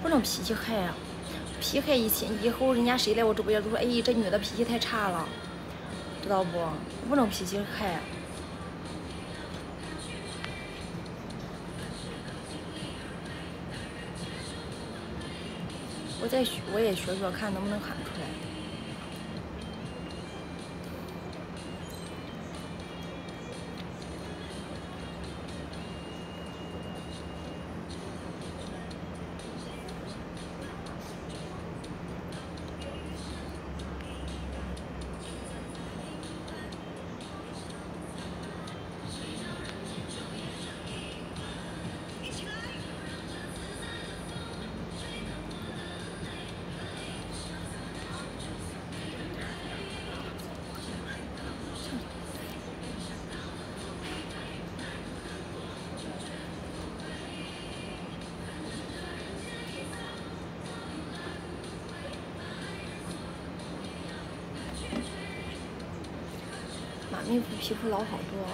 不能脾气害呀、脾气害以后人家谁来我直播间都说，哎，这女的脾气太差了，知道不？不能脾气害。我也学学看能不能喊出来。马密肤皮肤老好多，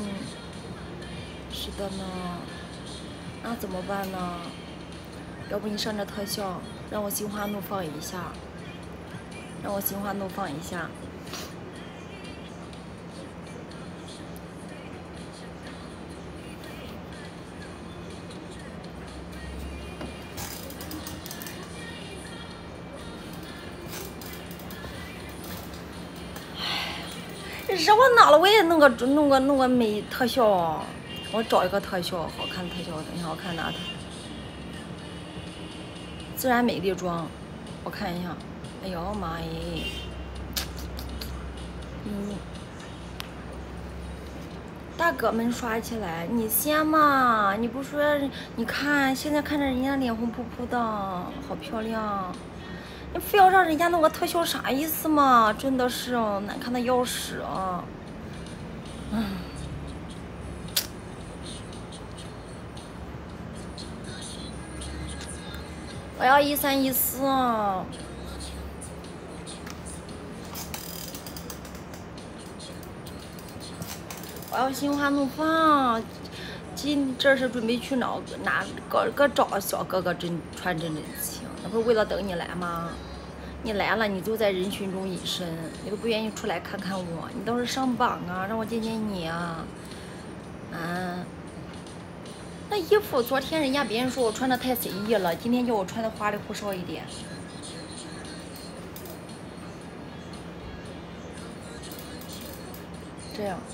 是的呢，那怎么办呢？要不你上这特效，让我心花怒放一下，让我心花怒放一下。惹我恼了，我也弄个美特效，我找一个特效好看的特效，等一下我看哪它。自然美丽妆，我看一下。哎呦妈耶！大哥们刷起来，你先嘛！你不说，你看现在看着人家脸红扑扑的，好漂亮。你非要让人家弄个特效，啥意思嘛？真的是难看的要死啊！我要1314。我要心花怒放。这是准备去哪个找小哥哥穿真情？那不是为了等你来吗？你来了，你就在人群中隐身，你都不愿意出来看看我，你倒是上榜啊，让我见见你啊！那衣服昨天人家别人说我穿的太随意了，今天叫我穿的花里胡哨一点。这样。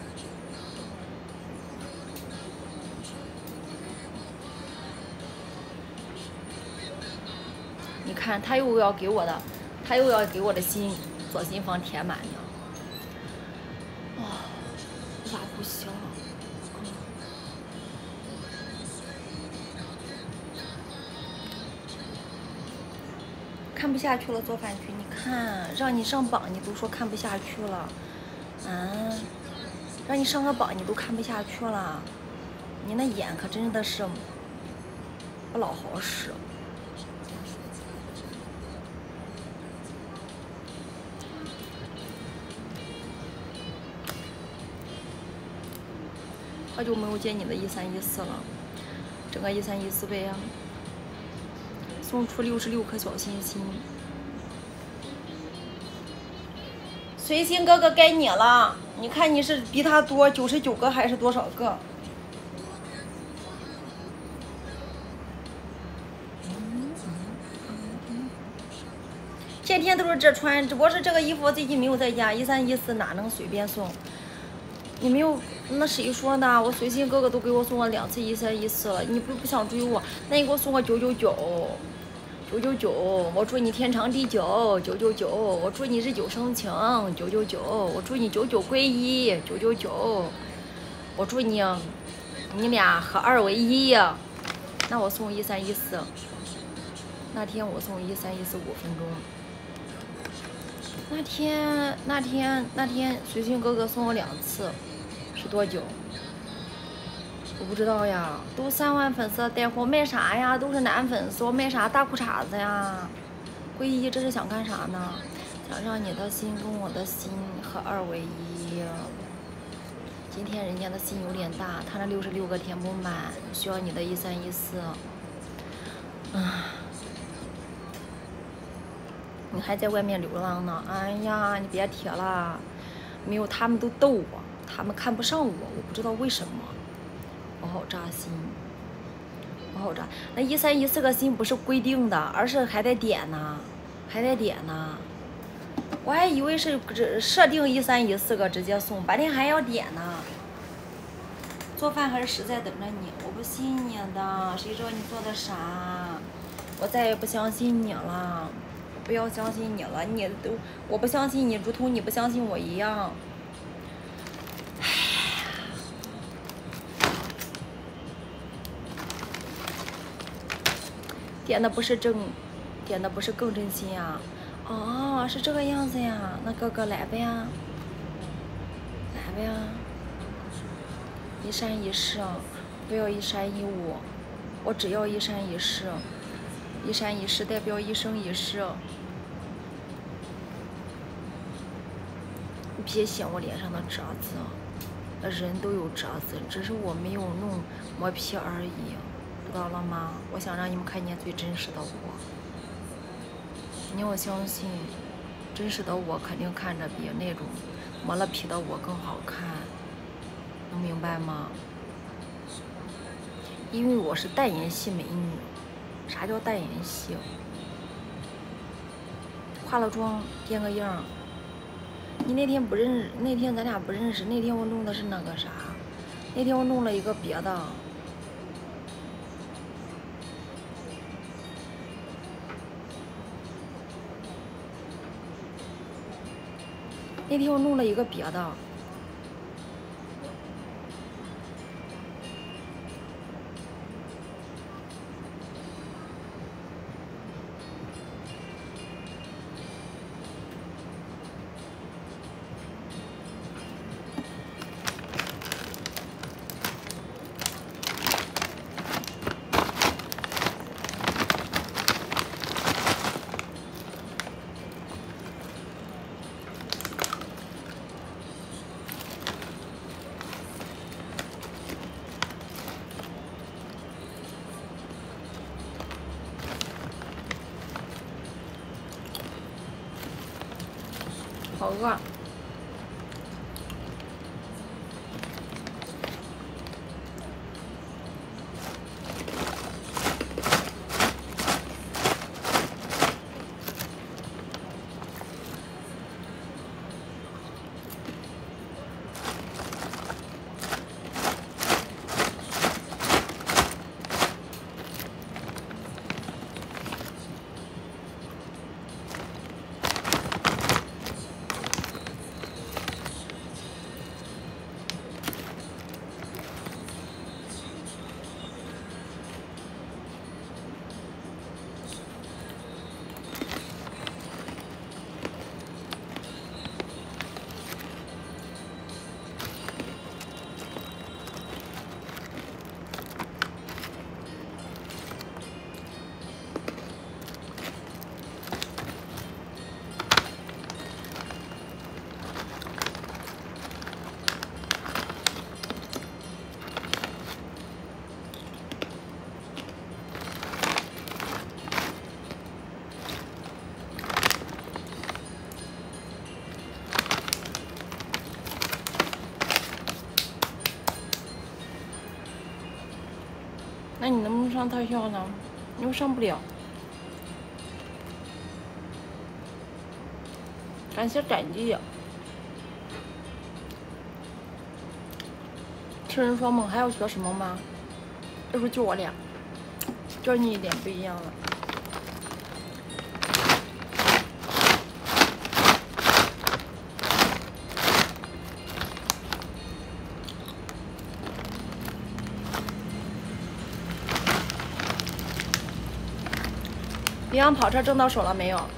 你看，他又要给我的心左心房填满呢。无法呼吸了。看不下去了，做饭去。你看，让你上榜，你都说看不下去了，让你上个榜，你都看不下去了，你那眼可真的是不老好使。好久没有见你的1314了，整个1314呗呀，送出66颗小心心。随心哥哥该你了，你看你是比他多99个还是多少个？天天都是这穿，只不过是这个衣服我最近没有在家，1314哪能随便送？你没有，那谁说呢？我随心哥哥都给我送了2次1314了，你不想追我，那你给我送个999，我祝你天长地久，999，我祝你日久生情，999，我祝你久久归一，999，我祝你俩合2为1，那我送1314，那天我送1314 5分钟。那天随心哥哥送我2次，是多久？我不知道呀。都3万粉丝带货卖啥呀？都是男粉丝，我卖啥大裤衩子呀？归一这是想干啥呢？想让你的心跟我的心合2为1。今天人家的心有点大，他那66个填不满，需要你的1314。 你还在外面流浪呢？哎呀，你别提了，没有他们都逗我，他们看不上我，我不知道为什么，我好扎心，我好扎。那131个心不是规定的，而是还得点呢，还得点呢。我还以为是设定131个直接送，半天还要点呢。做饭还是实在等着你，我不信你的，谁知道你做的啥？我再也不相信你了。不要相信你了，你都我不相信你，如同你不相信我一样。点的不是更真心呀？哦，是这个样子呀。那哥哥来呗呀，来呗呀。一山一世，不要一山一五，我只要一山一世。一山一世代表一生一世。别嫌我脸上的褶子，人都有褶子，只是我没有弄磨皮而已，知道了吗？我想让你们看见最真实的我，你要相信，真实的我肯定看着比那种磨了皮的我更好看，能明白吗？因为我是淡颜系美女。啥叫淡颜系？化了妆，变个样。你那天不认识，那天咱俩不认识，那天我弄的是那个啥，那天我弄了一个别的。那天我弄了一个别的。好饿。那你能不能上特效呢？你又上不了。感谢感激。听人说梦还要学什么吗？要不就我俩，教你一点不一样的。别让跑车挣到手了没有？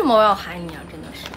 么我要喊你啊？真的是。